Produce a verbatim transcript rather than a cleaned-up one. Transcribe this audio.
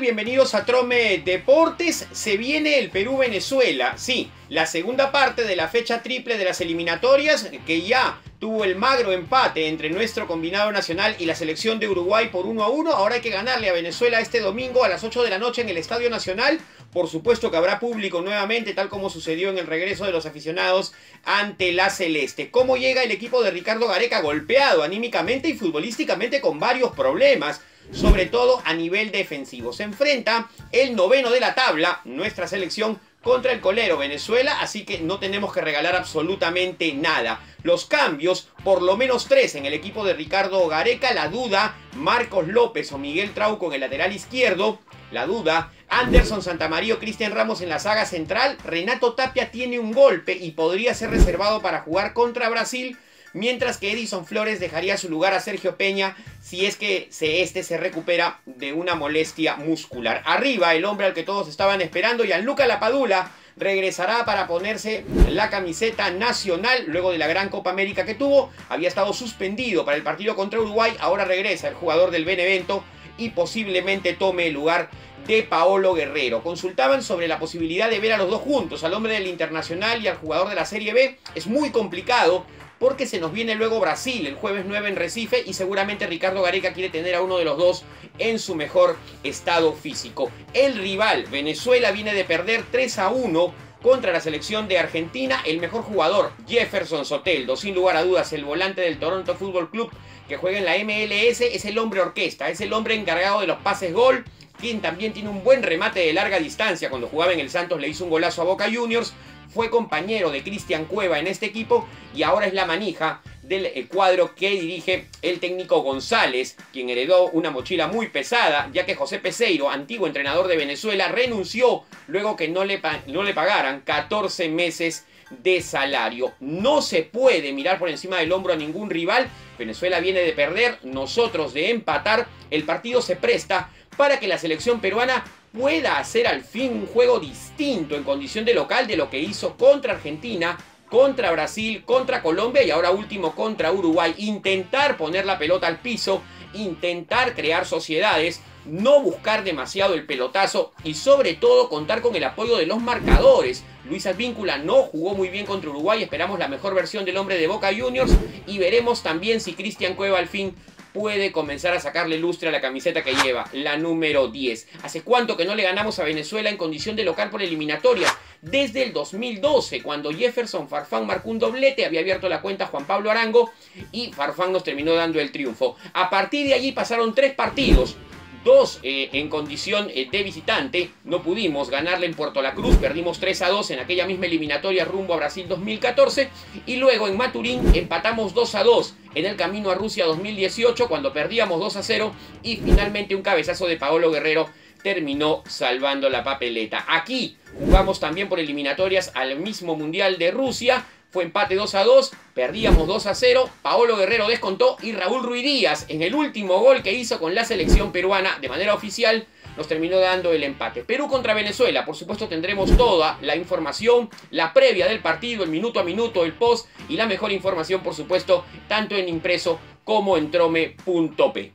Bienvenidos a Trome Deportes. Se viene el Perú-Venezuela. Sí, la segunda parte de la fecha triple de las eliminatorias, que ya tuvo el magro empate entre nuestro combinado nacional y la selección de Uruguay por uno a uno. Ahora hay que ganarle a Venezuela este domingo a las ocho de la noche en el Estadio Nacional. Por supuesto que habrá público nuevamente, tal como sucedió en el regreso de los aficionados ante la Celeste. ¿Cómo llega el equipo de Ricardo Gareca? Golpeado anímicamente y futbolísticamente con varios problemas, sobre todo a nivel defensivo. Se enfrenta el noveno de la tabla, nuestra selección, contra el colero Venezuela, así que no tenemos que regalar absolutamente nada. Los cambios, por lo menos tres en el equipo de Ricardo Gareca. La duda, Marcos López o Miguel Trauco en el lateral izquierdo. La duda, Anderson Santamaría o Cristian Ramos en la saga central. Renato Tapia tiene un golpe y podría ser reservado para jugar contra Brasil, mientras que Edison Flores dejaría su lugar a Sergio Peña si es que este se recupera de una molestia muscular. Arriba, el hombre al que todos estaban esperando, Gianluca Lapadula, regresará para ponerse la camiseta nacional luego de la gran Copa América que tuvo. Había estado suspendido para el partido contra Uruguay, ahora regresa el jugador del Benevento y posiblemente tome el lugar de Paolo Guerrero. Consultaban sobre la posibilidad de ver a los dos juntos, al hombre del Internacional y al jugador de la Serie B. Es muy complicado, porque se nos viene luego Brasil el jueves nueve en Recife y seguramente Ricardo Gareca quiere tener a uno de los dos en su mejor estado físico. El rival, Venezuela, viene de perder tres a uno contra la selección de Argentina. El mejor jugador, Jefferson Soteldo, sin lugar a dudas el volante del Toronto Fútbol Club que juega en la M L S, es el hombre orquesta, es el hombre encargado de los pases gol, quien también tiene un buen remate de larga distancia. Cuando jugaba en el Santos le hizo un golazo a Boca Juniors. Fue compañero de Cristian Cueva en este equipo y ahora es la manija del cuadro que dirige el técnico González, quien heredó una mochila muy pesada, ya que José Peseiro, antiguo entrenador de Venezuela, renunció luego que no le, no le pagaran catorce meses de salario. No se puede mirar por encima del hombro a ningún rival. Venezuela viene de perder, nosotros de empatar. El partido se presta para que la selección peruana pueda hacer al fin un juego distinto en condición de local de lo que hizo contra Argentina, contra Brasil, contra Colombia y ahora último contra Uruguay. Intentar poner la pelota al piso, intentar crear sociedades, no buscar demasiado el pelotazo y sobre todo contar con el apoyo de los marcadores. Luis Advíncula no jugó muy bien contra Uruguay, esperamos la mejor versión del hombre de Boca Juniors y veremos también si Cristian Cueva al fin puede comenzar a sacarle lustre a la camiseta que lleva, la número diez. ¿Hace cuánto que no le ganamos a Venezuela en condición de local por eliminatoria? Desde el dos mil doce, cuando Jefferson Farfán marcó un doblete, había abierto la cuenta Juan Pablo Arango y Farfán nos terminó dando el triunfo. A partir de allí pasaron tres partidos. Dos eh, en condición eh, de visitante, no pudimos ganarle en Puerto La Cruz, perdimos tres a dos en aquella misma eliminatoria rumbo a Brasil dos mil catorce y luego en Maturín empatamos dos a dos en el camino a Rusia dos mil dieciocho cuando perdíamos dos a cero y finalmente un cabezazo de Paolo Guerrero terminó salvando la papeleta. Aquí jugamos también por eliminatorias al mismo Mundial de Rusia. Fue empate dos a dos, perdíamos dos a cero, Paolo Guerrero descontó y Raúl Ruiz Díaz en el último gol que hizo con la selección peruana de manera oficial nos terminó dando el empate. Perú contra Venezuela, por supuesto tendremos toda la información, la previa del partido, el minuto a minuto, el post y la mejor información por supuesto tanto en impreso como en trome punto p.